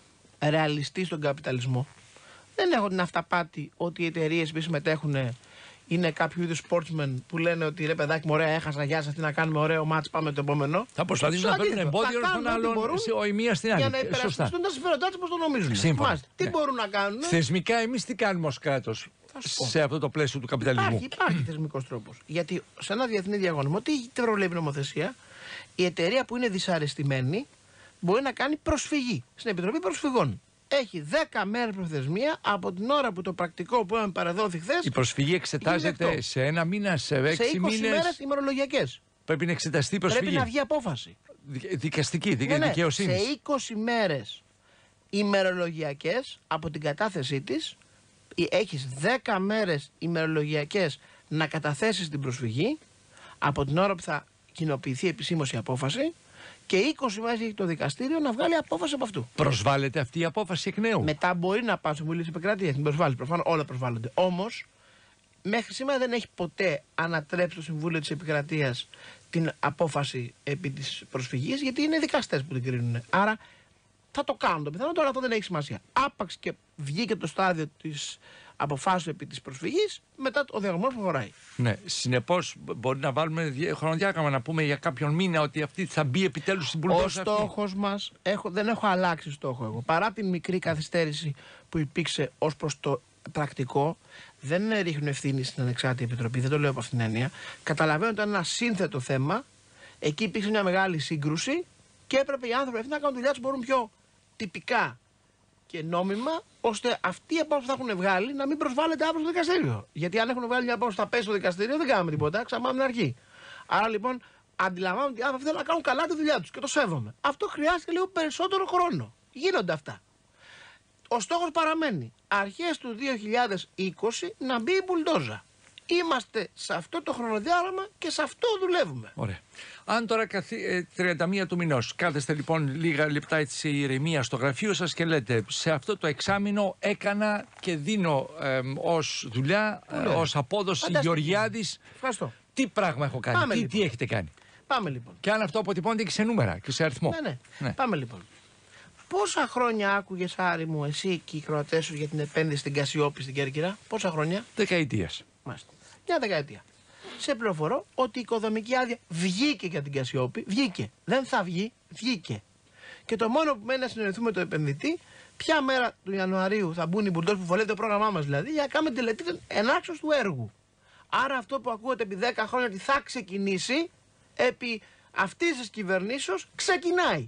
ρεαλιστή στον καπιταλισμό. Δεν έχω την αυταπάτη ότι οι εταιρείες που συμμετέχουν είναι κάποιο είδου sportsmen που λένε ότι ρε παιδάκι μου, ωραία, έχασα, γεια σας, τι να κάνουμε, ωραίο μάτς, πάμε το επόμενο. Θα προσπαθήσουν να φέρουν εμπόδιο στον άλλον, η μία στην άλλη. Για να υπερασπιστούν τα συμφέροντά τους όπως το νομίζουν. Σύμφωνα. Τι μπορούν να κάνουν. Θεσμικά, εμείς τι κάνουμε ως κράτος σε αυτό το πλαίσιο του καπιταλισμού? Υπάρχει θεσμικός τρόπος. Γιατί σε ένα διεθνή διαγωνισμό, τι προβλέπει η νομοθεσία, η εταιρεία που είναι δυσαρεστημένη μπορεί να κάνει προσφυγή στην Επιτροπή Προσφυγών. Έχει 10 μέρες προθεσμία από την ώρα που το πρακτικό που παραδόθη χθες. Η προσφυγή εξετάζεται σε ένα μήνα, σε 6 μήνες. Σε 20 μέρες ημερολογιακές. Πρέπει να εξεταστεί η προσφυγή. Πρέπει να βγει απόφαση. Δικαστική, δικαιοσύνη. Σε 20 μέρες ημερολογιακές από την κατάθεσή της, έχεις 10 μέρες ημερολογιακές να καταθέσεις την προσφυγή από την ώρα που θα κοινοποιηθεί επισήμως η απόφαση. Και 20 μέρες έχει το δικαστήριο να βγάλει απόφαση από αυτού. Προσβάλλεται αυτή η απόφαση εκ νέου? Μετά μπορεί να πάει στο Συμβούλιο της Επικρατείας, την προσβάλλει. Προφανώς όλα προσβάλλονται. Όμως, μέχρι σήμερα δεν έχει ποτέ ανατρέψει το Συμβούλιο της Επικρατείας την απόφαση επί της προσφυγής, γιατί είναι δικαστές που την κρίνουν. Άρα θα το κάνουν το πιθανό, τώρα αυτό δεν έχει σημασία. Άπαξ και βγήκε το στάδιο της αποφάσεως επί της προσφυγής, μετά ο διαγωνισμός προχωράει. Ναι, συνεπώς μπορεί να βάλουμε χρονοδιάγραμμα, να πούμε για κάποιον μήνα ότι αυτή θα μπει επιτέλους στην μπουλντόζα. Ο στόχος μας, δεν έχω αλλάξει στόχο εγώ. Παρά την μικρή καθυστέρηση που υπήρξε ως προς το πρακτικό, δεν ρίχνουν ευθύνη στην Ανεξάρτητη Επιτροπή, δεν το λέω από αυτήν την έννοια. Καταλαβαίνω ότι ήταν ένα σύνθετο θέμα, εκεί υπήρξε μια μεγάλη σύγκρουση και έπρεπε οι άνθρωποι αυτοί να κάνουν δουλειά τους μπορούν πιο τυπικά και νόμιμα, ώστε αυτοί οι απόψεις που θα έχουν βγάλει να μην προσβάλλεται αύριο στο δικαστήριο. Γιατί αν έχουν βγάλει μια απόφαση που θα πέσει στο δικαστήριο, δεν κάνουμε τίποτα. Ξαναπάμε την αρχή. Άρα λοιπόν, αντιλαμβάνομαι ότι αυτοί θέλουν να κάνουν καλά τη δουλειά τους και το σέβομαι. Αυτό χρειάζεται λίγο περισσότερο χρόνο. Γίνονται αυτά. Ο στόχος παραμένει. Αρχές του 2020 να μπει η μπουλντόζα. Είμαστε σε αυτό το χρονοδιάγραμμα και σε αυτό δουλεύουμε. Ωραία. Αν τώρα 31 του μηνός κάθεστε λοιπόν λίγα λεπτά έτσι ηρεμία στο γραφείο σας και λέτε σε αυτό το εξάμηνο έκανα και δίνω ως δουλειά, ως απόδοση Γεωργιάδης. Ευχαριστώ. Τι πράγμα έχω κάνει, τι έχετε κάνει? Πάμε λοιπόν. Και αν αυτό αποτυπώνεται και σε νούμερα και σε αριθμό. Ναι. Πάμε λοιπόν. Πόσα χρόνια άκουγες, Άρη μου, εσύ και οι Κροατές σου για την επένδυση στην Κασιόπη στην Κέρκυρα? Πόσα χρόνια? Δεκαετίας. Μάλιστα. Μια δεκαετία. Σε πληροφορώ ότι η οικοδομική άδεια βγήκε για την Κασιόπη. Βγήκε. Δεν θα βγει, βγήκε. Και το μόνο που μένει να συνεννοηθούμε το επενδυτή, ποια μέρα του Ιανουαρίου θα μπουν οι μπουλντόζ που βολεύει το πρόγραμμά μας δηλαδή, για να κάνουμε τελετή ενάξεως του έργου. Άρα αυτό που ακούγεται επί 10 χρόνια ότι θα ξεκινήσει, επί αυτής της κυβερνήσεως ξεκινάει.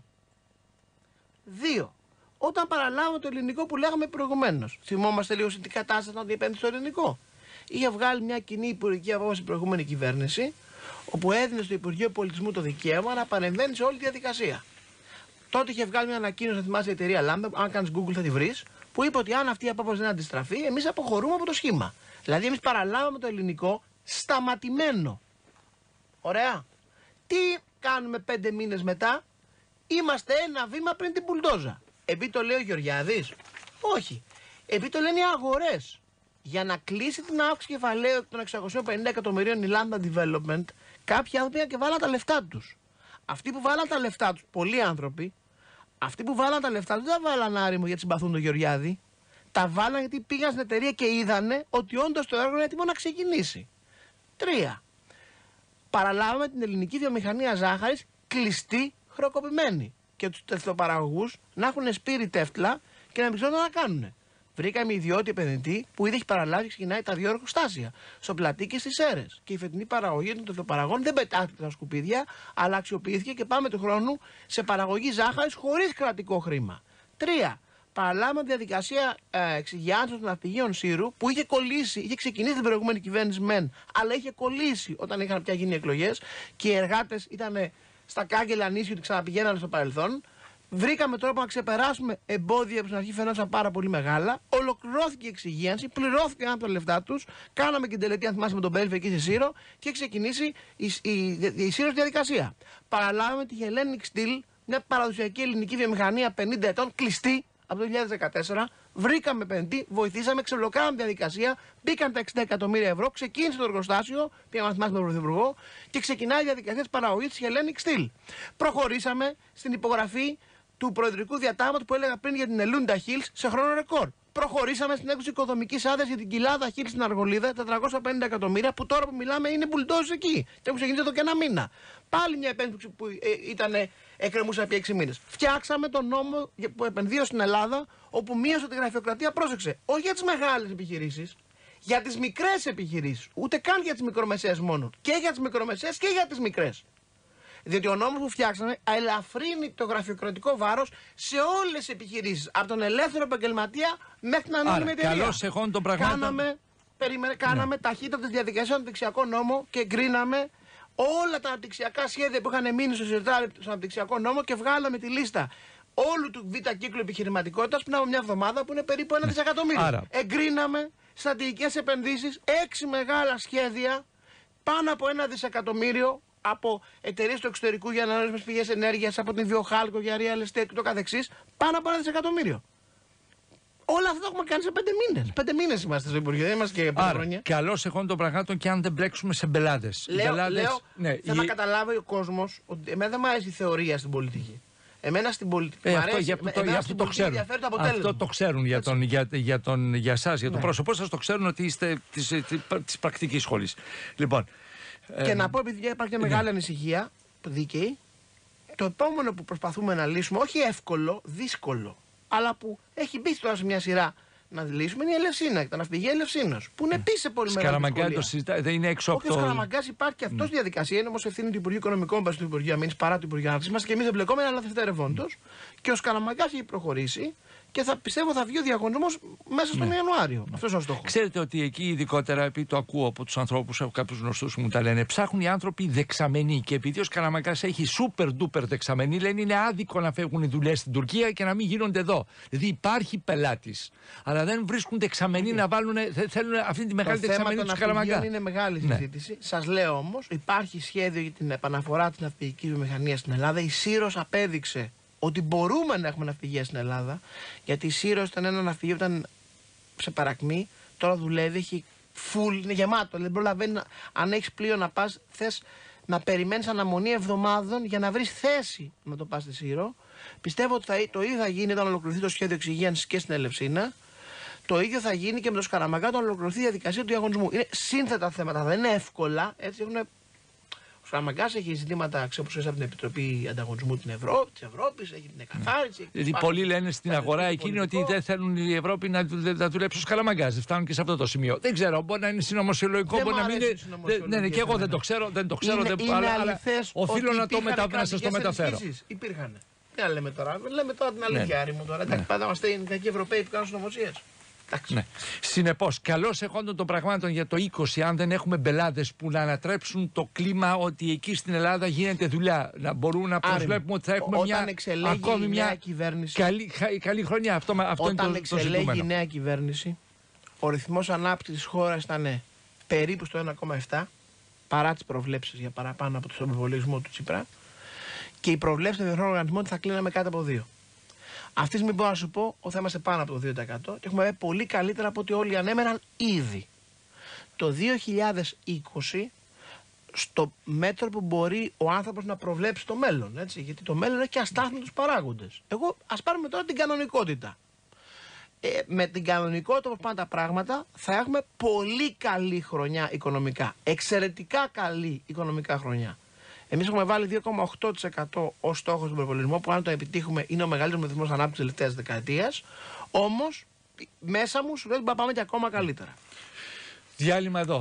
2. Όταν παραλάβουμε το ελληνικό που λέγαμε προηγουμένως, θυμόμαστε λίγο στην κατάσταση να επένδυσε στο ελληνικό. Είχε βγάλει μια κοινή υπουργική απόφαση η προηγούμενη κυβέρνηση, όπου έδινε στο Υπουργείο Πολιτισμού το δικαίωμα να παρεμβαίνει σε όλη τη διαδικασία. Τότε είχε βγάλει μια ανακοίνωση, να θυμάσαι, η εταιρεία Lambda, αν κάνεις Google θα τη βρεις, που είπε ότι αν αυτή η απόφαση δεν αντιστραφεί, εμείς αποχωρούμε από το σχήμα. Δηλαδή, εμείς παραλάβαμε το ελληνικό σταματημένο. Ωραία. Τι κάνουμε 5 μήνες μετά? Είμαστε ένα βήμα πριν την μπουλντόζα. Επειδή το λέει ο Γεωργιάδης? Όχι. Επειδή το λένε οι αγορές. Για να κλείσει την αύξηση κεφαλαίου των 650 εκατομμυρίων η Lambda Development, κάποιοι άνθρωποι και βάλαν τα λεφτά τους. Αυτοί που βάλαν τα λεφτά τους, πολλοί άνθρωποι, αυτοί που βάλαν τα λεφτά τους δεν τα βάλαν, Άρη μου, γιατί συμπαθούν τον Γεωργιάδη. Τα βάλαν γιατί πήγαν στην εταιρεία και είδανε ότι όντως το έργο είναι έτοιμο να ξεκινήσει. 3. Παραλάβαμε την ελληνική βιομηχανία ζάχαρης κλειστή, χρεοκοπημένη. Και τους τεφτλοπαραγωγούς να έχουν σπείρει τεύτλα και να μην ξέρουν τι να κάνουν. Βρήκαμε ιδιώτη επενδυτή που ήδη έχει παραλάβει και ξεκινάει τα 2 εργοστάσια. Στο Πλατή και στις Σέρρες. Και η φετινή παραγωγή των τεφτλοπαραγών δεν πετάχτηκε στα σκουπίδια, αλλά αξιοποιήθηκε και πάμε του χρόνου σε παραγωγή ζάχαρης χωρίς κρατικό χρήμα. 3. Παραλάβαμε τη διαδικασία εξυγιάνσεως των ναυπηγείων Σύρου που είχε κολλήσει, είχε ξεκινήσει την προηγούμενη κυβέρνηση μεν, αλλά είχε κολλήσει όταν είχαν πια γίνει εκλογές και οι εργάτες ήταν στα κάγκελα νήσιου ότι ξαναπηγαίνανε στο παρελθόν. Βρήκαμε τρόπο να ξεπεράσουμε εμπόδια που στην αρχή φαινόταν πάρα πολύ μεγάλα. Ολοκληρώθηκε η εξυγίανση, πληρώθηκαν από τα λεφτά τους. Κάναμε και την τελετή, αν θυμάσαι, με τον Μπέλφε εκεί στη Σύρο και ξεκινήσει η Σύρος διαδικασία. Παραλάβαμε τη Hellenic Steel, μια παραδοσιακή ελληνική βιομηχανία 50 ετών, κλειστή από το 2014. Βρήκαμε επενδυτή, βοηθήσαμε, ξεμπλοκάραμε τη διαδικασία, μπήκαν τα 60 εκατομμύρια ευρώ, ξεκίνησε το εργοστάσιο, πήγαμε να θυμάσαι τον Πρωθυπουργό και ξεκινάει η διαδικασία της παραγωγής της Hellenic Steel. Προχωρήσαμε στην υπογραφή του προεδρικού διατάγματος που έλεγα πριν για την Ελούντα Hills σε χρόνο ρεκόρ. Προχωρήσαμε στην έκδοση οικοδομικής άδειας για την κοιλάδα Hills στην Αργολίδα, 450 εκατομμύρια, που τώρα που μιλάμε είναι μπουλντόζ εκεί. Και έχουν ξεκινήσει εδώ και ένα μήνα. Πάλι μια επένδυση που εκκρεμούσε επί 6 μήνες. Φτιάξαμε τον νόμο που επενδύω στην Ελλάδα, όπου μείωσε τη γραφειοκρατία, πρόσεξε, όχι για τις μεγάλες επιχειρήσεις, για τις μικρές επιχειρήσεις. Ούτε καν για τις μικρομεσαίες μόνο. Και για τις μικρομεσαίες και για τις μικρές. Διότι ο νόμος που φτιάξαμε ελαφρύνει το γραφειοκρατικό βάρος σε όλες τις επιχειρήσεις. Από τον ελεύθερο επαγγελματία μέχρι την ανώνυμη εταιρεία. Καλώς εχών των πραγμάτων. Κάναμε ταχύτατες διαδικασίες στον αναπτυξιακό νόμο και εγκρίναμε όλα τα αναπτυξιακά σχέδια που είχαν μείνει στο αναπτυξιακό νόμο και βγάλαμε τη λίστα όλου του β' κύκλου επιχειρηματικότητας πριν από μια εβδομάδα που είναι περίπου 1 δισεκατομμύριο. Άρα. Εγκρίναμε στρατηγικές επενδύσεις, 6 μεγάλα σχέδια, πάνω από 1 δισεκατομμύριο από εταιρείες του εξωτερικού για ανανεώσιμες πηγές ενέργειας, από την Βιοχάλκο για real estate και το καθεξής, πάνω από 1 δισεκατομμύριο. Όλα αυτά τα έχουμε κάνει σε 5 μήνες. 5 μήνες είμαστε στο Υπουργείο, δεν είμαστε και 5 χρόνια. Καλώς εχών των πραγμάτων και αν δεν μπλέξουμε σε μπελάδες. Λέω θα να καταλάβει ο κόσμος ότι εμένα δεν μου αρέσει η θεωρία στην πολιτική. Εμένα στην πολιτική. Αυτό το ξέρουν. Αυτό το ξέρουν για εσάς, για το πρόσωπό σας, το ξέρουν ότι είστε της πρακτικής σχολής. Λοιπόν. Και να πω, επειδή υπάρχει μια μεγάλη ανησυχία δίκαιη, το επόμενο που προσπαθούμε να λύσουμε, όχι εύκολο, δύσκολο, αλλά που έχει μπει τώρα σε μια σειρά να λύσουμε, είναι η Ελευσίνα, τα ναυπηγεία Ελευσίνος. Που είναι επίσης σε πολύ μεγάλη δυσκολία. Το συζητά, δεν είναι έξω από το. Όχι, ο Σκαραμαγκάς υπάρχει και αυτό στη διαδικασία. Είναι όμως ευθύνη του Υπουργείου Οικονομικών, του Υπουργείου Αμήνης, παρά του Υπουργείου Ανάπτυξης. Είμαστε και εμείς εμπλεκόμενοι, αλλά δευτερευόντως. Και ο Σκαραμαγκάς έχει προχωρήσει. Και πιστεύω θα βγει ο διαγωνισμός μέσα στον Ιανουάριο. Αυτός είναι ο στόχος. Ξέρετε ότι εκεί ειδικότερα, επειδή το ακούω από τους ανθρώπους, από κάποιους γνωστούς που μου τα λένε, ψάχνουν οι άνθρωποι δεξαμενοί. Και επειδή ο Σκαραμαγκάς έχει super duper δεξαμενοί, λένε είναι άδικο να φεύγουν οι δουλειές στην Τουρκία και να μην γίνονται εδώ. Δηλαδή υπάρχει πελάτης, αλλά δεν βρίσκουν δεξαμενοί να βάλουν. Θέλουν αυτή τη μεγάλη δεξαμενή του Σκαραμαγκά. Είναι μεγάλη συζήτηση. Σας λέω όμως, υπάρχει σχέδιο για την επαναφορά της ναυπηγικής βιομηχανίας στην Ελλάδα. Η Σύρος απέδειξε ότι μπορούμε να έχουμε ναυπηγεία στην Ελλάδα, γιατί η Σύρος ήταν ένα ναυπηγείο που ήταν σε παρακμή, τώρα δουλεύει, έχει full, είναι γεμάτο. Δεν προλαβαίνει, αν έχεις πλοίο να πας, θες να περιμένεις αναμονή εβδομάδων για να βρεις θέση να το πας στη Σύρο. Πιστεύω ότι το ίδιο θα γίνει όταν ολοκληρωθεί το σχέδιο εξυγίανσης και στην Ελευσίνα. Το ίδιο θα γίνει και με το Σκαραμαγκά όταν ολοκληρωθεί η διαδικασία του διαγωνισμού. Είναι σύνθετα θέματα, δεν είναι εύκολα. Έτσι έχουν. Ο Σκαραμαγκάς έχει ζητήματα αξιοπροσώπησης από την Επιτροπή Ανταγωνισμού της Ευρώπης, έχει την εκαθάριση. Δηλαδή, πολλοί λένε στην αγορά εκείνη ότι δεν θέλουν η Ευρώπη να δουλέψει ο Σκαραμαγκάς. Δεν φτάνουν και σε αυτό το σημείο. Δεν ξέρω, μπορεί να είναι συνωμοσιολογικό, μπορεί να μην είναι. Ναι, και εγώ δεν το ξέρω, αλλά οφείλω να σας το μεταφέρω. Υπήρχαν. Δεν λέμε τώρα. Λέμε τώρα την αλήθεια, Άρη μου τώρα. Εντάξει, πάντα είμαστε οι κακοί Ευρωπαίοι που κάνουν συνωμοσίες. Ναι. Συνεπώς, καλώς εχόντων των πραγμάτων για το 20, αν δεν έχουμε μπελάδες που να ανατρέψουν το κλίμα ότι εκεί στην Ελλάδα γίνεται δουλειά, να μπορούμε να προσβλέπουμε ότι θα έχουμε ακόμη μια καλή χρονιά. Αυτό είναι το ζητούμενο. Όταν εξελέγει η νέα κυβέρνηση, ο ρυθμός ανάπτυξης της χώρας ήταν περίπου στο 1,7, παρά τις προβλέψεις για παραπάνω από τον προπολογισμό του Τσίπρα, και οι προβλέψεις των διεθνών οργανισμών ότι θα κλείναμε κάτω από 2. Αυτή τη στιγμή μπορώ να σου πω ότι θα είμαστε πάνω από το 2% και έχουμε πολύ καλύτερα από ό,τι όλοι ανέμεναν ήδη. Το 2020, στο μέτρο που μπορεί ο άνθρωπος να προβλέψει το μέλλον, έτσι, γιατί το μέλλον έχει και αστάθμιτους παράγοντες. Ας πάρουμε τώρα την κανονικότητα. Με την κανονικότητα όπως πάνε τα πράγματα θα έχουμε πολύ καλή χρονιά οικονομικά. Εξαιρετικά καλή οικονομικά χρονιά. Εμείς έχουμε βάλει 2,8% ως στόχο στον προπολογισμό, που αν το επιτύχουμε είναι ο μεγαλύτερος ρυθμός ανάπτυξης της τελευταίας δεκαετίας. Όμως, μέσα μου σου λέει ότι πάμε και ακόμα καλύτερα. Διάλειμμα εδώ.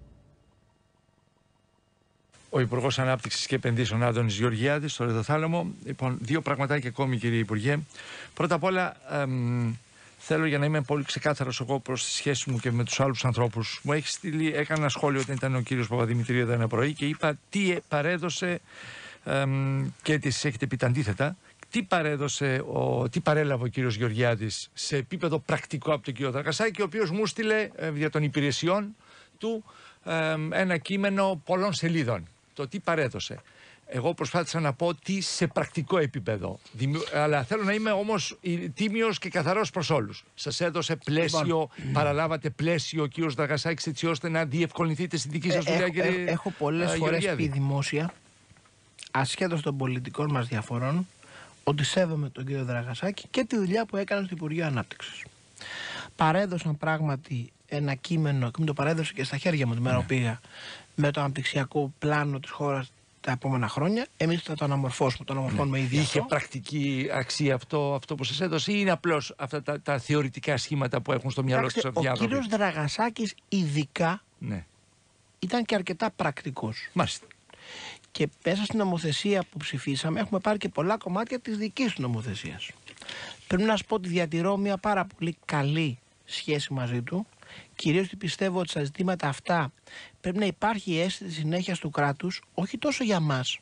Ο Υπουργός Ανάπτυξης και Επενδύσεων Άδωνης Γεωργιάδης, στο Ρεδοθάλαμο. Λοιπόν, δύο πραγματάκια ακόμη, κύριε Υπουργέ. Πρώτα απ' όλα, θέλω, για να είμαι πολύ ξεκάθαρος εγώ προς τη σχέση μου και με τους άλλους ανθρώπους, μου έχει στείλει, έκανα ένα σχόλιο όταν ήταν ο κύριος Παπαδημητρίου εδώ ένα πρωί και είπα τι παρέδωσε και τις έχετε πει τα αντίθετα. Τι παρέλαβε ο κύριος Γεωργιάδης σε επίπεδο πρακτικό από τον κύριο Δραγασάκη, ο οποίος μου στείλε για των υπηρεσιών του ένα κείμενο πολλών σελίδων. Το τι παρέδωσε. Εγώ προσπάθησα να πω τι σε πρακτικό επίπεδο. Αλλά θέλω να είμαι όμως τίμιος και καθαρός προς όλους. Σας έδωσε πλαίσιο, παραλάβατε πλαίσιο ο κύριος Δραγασάκης, έτσι ώστε να διευκολυνθείτε στη δική σας δουλειά, κύριε. Έχω πολλές φορές πει δημόσια, ασχέτως των πολιτικών μας διαφορών, ότι σέβομαι τον κύριο Δραγασάκη και τη δουλειά που έκανε στο Υπουργείο Ανάπτυξης. Παρέδωσαν πράγματι ένα κείμενο και μου το παρέδωσε και στα χέρια μου τη μέρα που πήγα, με το αναπτυξιακό πλάνο της χώρας τα επόμενα χρόνια. Εμείς θα το αναμορφώσουμε, το αναμορφώνουμε ήδη. Είχε πρακτική αξία αυτό που σας έδωσε, ή είναι απλώς αυτά τα θεωρητικά σχήματα που έχουν στο μυαλό τους αυτοί οι άνθρωποι? Ο κύριος Δραγασάκης ειδικά ήταν και αρκετά πρακτικός. Μάλιστα. Και μέσα στην νομοθεσία που ψηφίσαμε έχουμε πάρει και πολλά κομμάτια της δικής του νομοθεσίας. Πρέπει να σας πω ότι διατηρώ μια πάρα πολύ καλή σχέση μαζί του. Κυρίως ότι πιστεύω ότι στα ζητήματα αυτά πρέπει να υπάρχει η αίσθηση συνέχειας του κράτους, όχι τόσο για μας.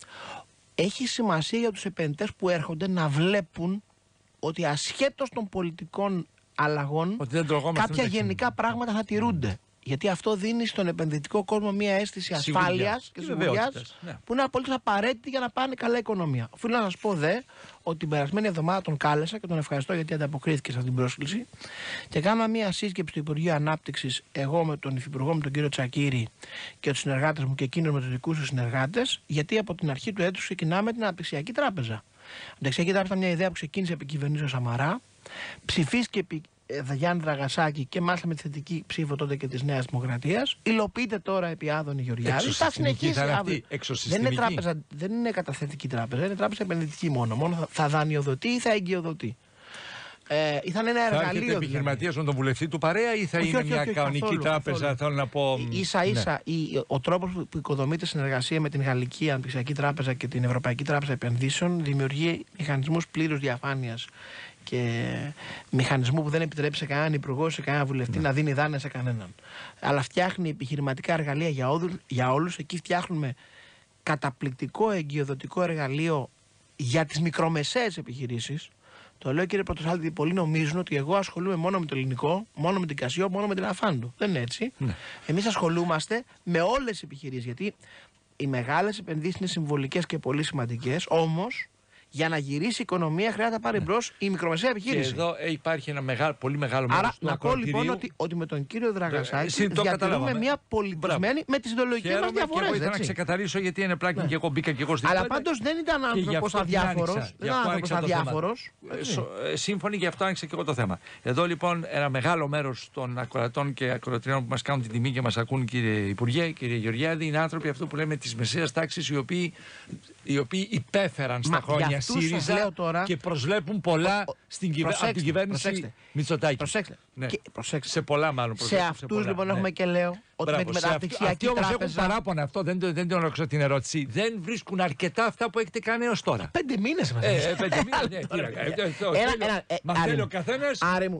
Έχει σημασία για τους επενδυτές που έρχονται να βλέπουν ότι ασχέτως των πολιτικών αλλαγών κάποια γενικά πράγματα θα τηρούνται. Γιατί αυτό δίνει στον επενδυτικό κόσμο μια αίσθηση ασφάλειας και σιγουριάς που είναι απολύτως απαραίτητη για να πάνε καλά οικονομία. Οφείλω να σας πω ότι την περασμένη εβδομάδα τον κάλεσα και τον ευχαριστώ γιατί ανταποκρίθηκε σε αυτή την πρόσκληση και κάναμε μια σύσκεψη του Υπουργείου Ανάπτυξης, εγώ με τον Υφυπουργό μου τον κύριο Τσακίρη και τους συνεργάτες μου και εκείνος με τους δικούς τους συνεργάτες, γιατί από την αρχή του έτους ξεκινάμε την Αναπτυξιακή Τράπεζα. Η Αναπτυξιακή Τράπεζα ήταν μια ιδέα που ξεκίνησε επί κυβερνήσεως Σαμαρά, ψηφίστηκε επί Γιάννη Δραγασάκη και μάλιστα με τη θετική ψήφο τότε και της Νέας Δημοκρατίας. Υλοποιείται τώρα επί Άδωνη Γεωργιάδη. Θα συνεχίσει αύριο. Δεν είναι καταθετική τράπεζα, είναι τράπεζα επενδυτική μόνο. Μόνο θα δανειοδοτεί ή θα εγκυοδοτεί. Θα είναι ένα εργαλείο. Θα έχετε επιχειρηματίας με τον βουλευτή του παρέα ή θα είναι μια κανονική τράπεζα, θέλω να πω. Ίσα-ίσα ο τρόπος που οικοδομείται συνεργασία με την Γαλλική Αναπτυξιακή Τράπεζα και την Ευρωπαϊκή Τράπεζα Επενδύσεων δημιουργεί μηχανισμούς πλήρους διαφάνειας και μηχανισμού που δεν επιτρέπει σε κανέναν υπουργό, σε κανέναν βουλευτή να δίνει δάνεια σε κανέναν. Αλλά φτιάχνει επιχειρηματικά εργαλεία για όλους. Εκεί φτιάχνουμε καταπληκτικό εγκυοδοτικό εργαλείο για τις μικρομεσαίες επιχειρήσεις. Το λέω, κύριε Πρωτοσάλτη, πολλοί νομίζουν ότι εγώ ασχολούμαι μόνο με το ελληνικό, μόνο με την Κασιό, μόνο με την Αφάντου. Δεν είναι έτσι. Εμείς ασχολούμαστε με όλες τις επιχειρήσεις. Γιατί οι μεγάλες επενδύσεις είναι συμβολικές και πολύ σημαντικές, όμως για να γυρίσει η οικονομία χρειάζεται να πάρει μπρος η μικρομεσαία επιχείρηση. Και εδώ υπάρχει ένα πολύ μεγάλο μέρος του ακροατηρίου. Άρα, να πω λοιπόν ότι με τον κύριο Δραγασάκη διατηρούμε μια πολιτισμένη με τις ιδεολογικές μας διαφορές. Εγώ ήθελα να ξεκαθαρίσω γιατί είναι πλάτη και εγώ μπήκα και εγώ στην Αλλά πάντως δεν ήταν άνθρωπος αδιάφορος. Σύμφωνοι, γι' αυτό άνοιξα και εγώ το θέμα. Εδώ λοιπόν ένα μεγάλο μέρος των ακροατών και ακροατριών που μας κάνουν την τιμή και μας ακούν, κύριε Υπουργέ, κύριε Γεωργιάδη, είναι άνθρωποι αυτό που λέμε της μεσαίας τάξης, οι οποίοι υπέφεραν στα χρόνια ΣΥΡΙΖΑ και προσβλέπουν πολλά από την κυβέρνηση Μητσοτάκη. Προσέξτε. Σε πολλά μάλλον. Σε αυτούς λοιπόν έχουμε και λέω ότι με τη Μεταπτυξιακή Τράπεζα. Αυτοί όμως έχουν παράπονα, αυτό δεν την ολοκληρώσω την ερώτηση. Δεν βρίσκουν αρκετά αυτά που έχετε κάνει έως τώρα. 5 μήνες μας. 5 μήνες. Μα θέλει ο καθένας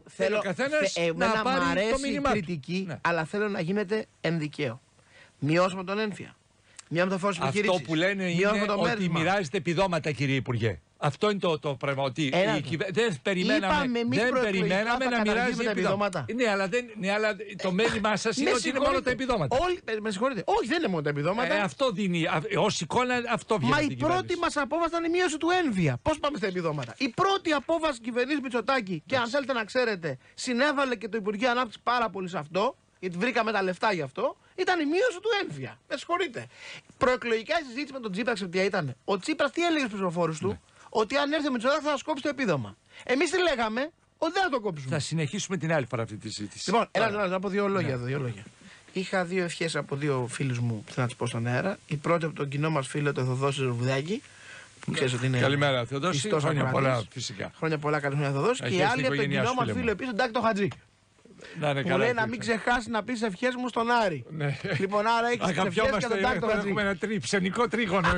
να πάρει το μήνυμά του. Αλλά θέλω να γίνεται ενδικαίο. Μειώσουμε τον ένφια. Αυτό που λένε είναι ότι μοιράζεται επιδόματα, κύριε Υπουργέ. Αυτό είναι το πράγμα. Ότι δεν περιμέναμε να μοιράζεται επιδόματα. Ναι, αλλά το μέλημά σας είναι ότι είναι μόνο τα επιδόματα. Με συγχωρείτε. Όχι, δεν είναι μόνο τα επιδόματα. Αυτό δίνει. Ως εικόνα αυτό βγαίνει. Μα η πρώτη μας απόφαση ήταν η μείωση του ένβια. Πώς πάμε στα επιδόματα? Η πρώτη απόφαση κυβερνήσης Μητσοτάκη, και αν θέλετε να ξέρετε, συνέβαλε και το Υπουργείο Ανάπτυξης πάρα πολύ σε αυτό, γιατί βρήκαμε τα λεφτά γι' αυτό, ήταν η μείωση του ένφια. Με συγχωρείτε. Προεκλογικά η συζήτηση με τον Τσίπρα, ξέρετε τι ήταν? Ο Τσίπρας τι έλεγε στους ψηφοφόρους του? Ότι αν έρθει ο Μητσοτάκης θα σας κόψει το επίδομα. Εμείς τι λέγαμε? Ότι δεν θα το κόψουμε. Θα συνεχίσουμε την άλλη φορά αυτή τη συζήτηση. Λοιπόν, να πω δύο λόγια εδώ. Είχα δύο ευχές από δύο φίλους μου που θέλω να τις πω στον αέρα. Η πρώτη από τον κοινό μας φίλο, τον Θοδόση Ζερβουδάκη. Καλημέρα, Θεοδόση. Χρόνια πολλά, φυσικά. Χρόνια πολλά, καλημέρα, Θεοδόση. Και η άλλη από τον κοινό μας φίλο επίσης, τον Τάκη τον Χατζή. Μου λέει να μην ξεχάσει να πει ευχές μου στον Άρη. Λοιπόν, άρα έχει τις ευχές και τον Τάκη τον Χατζή. Έχουμε ένα ψενικό τρίγωνο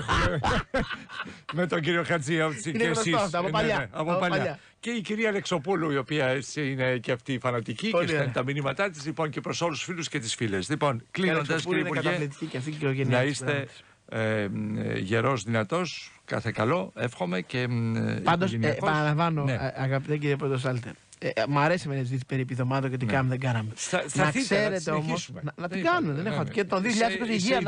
με τον κύριο Χατζή και εσείς. Από παλιά. Και η κυρία Αλεξοπούλου, η οποία είναι και αυτή φανατική και στέλνει τα μηνύματά της. Λοιπόν, και προς όλους τους φίλους και τις φίλες. Λοιπόν, κλείνοντας, κύριε Υπουργέ, να είστε γερός, δυνατός, κάθε καλό, εύχομαι και πάντως, παραλαμβάνω, αγαπητέ κύριε Πρωτοσάλτε, μ' αρέσει με τη συζήτηση περί επιδομάτων και τι κάνουμε, δεν κάναμε. Να ξέρετε όμως, να την κάνουμε, δεν έχω. Και το 2020 υγεία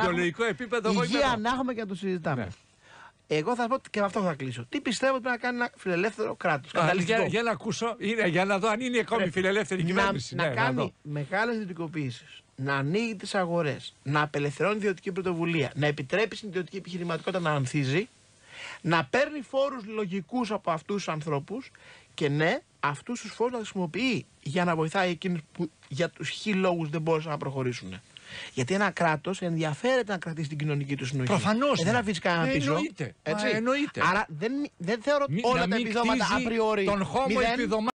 να έχουμε και να το συζητάμε. Εγώ θα πω και με αυτό θα κλείσω. Τι πιστεύω ότι πρέπει να κάνει ένα φιλελεύθερο κράτος? Για να ακούσω, για να δω αν είναι ακόμη φιλελεύθερη κυβέρνηση. Να κάνει μεγάλες ιδιωτικοποιήσεις, να ανοίγει τις αγορές, να απελευθερώνει ιδιωτική πρωτοβουλία, να επιτρέπει στην ιδιωτική επιχειρηματικότητα να ανθίζει. Να παίρνει φόρους λογικούς από αυτούς τους ανθρώπους και ναι, αυτούς τους φόρους να χρησιμοποιεί για να βοηθάει εκείνους που για τους χι λόγους δεν μπόρεσαν να προχωρήσουν. Γιατί ένα κράτος ενδιαφέρεται να κρατήσει την κοινωνική του συνοχή. Προφανώς. Δεν αφήσει κανέναν πίσω. Εννοείται. Άρα δεν θεωρώ όλα τα επιδόματα απριόρι. Τον χώμο επιδομάτων.